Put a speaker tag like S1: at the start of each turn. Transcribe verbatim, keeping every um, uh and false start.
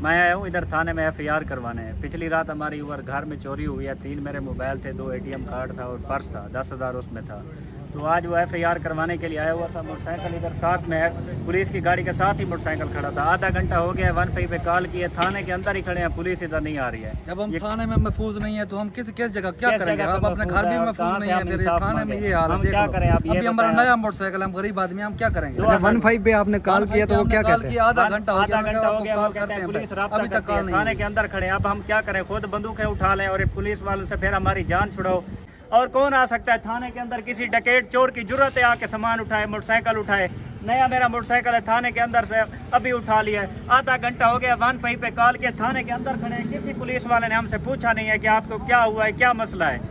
S1: मैं आया हूँ इधर थाने में एफ आई आर करवाने। पिछली रात हमारी ऊपर घर में चोरी हुई है। तीन मेरे मोबाइल थे, दो ए टी एम कार्ड था और पर्स था, दस हज़ार उसमें था। तो आज वो एफ आई आर करवाने के लिए आया हुआ था। मोटरसाइकिल इधर साथ में है, पुलिस की गाड़ी के साथ ही मोटरसाइकिल खड़ा था। आधा घंटा हो गया, वन फाइव पे कॉल किए, थाने के अंदर ही खड़े हैं, पुलिस इधर नहीं आ रही है।
S2: जब हम थाने में महफूज नहीं है तो हम किस किस जगह क्या करेंगे? आप अपने घर भी महफूज नहीं है, मेरे थाने में ये हाल है।
S1: क्या करें?
S2: अभी हमारा नया मोटरसाइकिल, हम गरीब आदमी, हम क्या करेंगे?
S3: वन फाइव पे आपने कॉल किया तो वो क्या कहते हैं?
S2: आधा घंटा हो
S1: आधा घंटा हो गया,
S2: कॉल करते हैं,
S1: पुलिस
S2: अभी तक कॉल नहीं।
S1: थाने के अंदर खड़े हैं। अब हम क्या करें? खुद बंदूकें उठा लें और पुलिस वालों से फिर हमारी जान छुड़ाओ। और कौन आ सकता है थाने के अंदर? किसी डकैत चोर की जरूरत है आके सामान उठाए, मोटरसाइकिल उठाए। नया मेरा मोटरसाइकिल है, थाने के अंदर से अभी उठा लिया है। आधा घंटा हो गया, वन फाइव पे कॉल किया, थाने के अंदर खड़े हैं। किसी पुलिस वाले ने हमसे पूछा नहीं है कि आपको क्या हुआ है, क्या मसला है।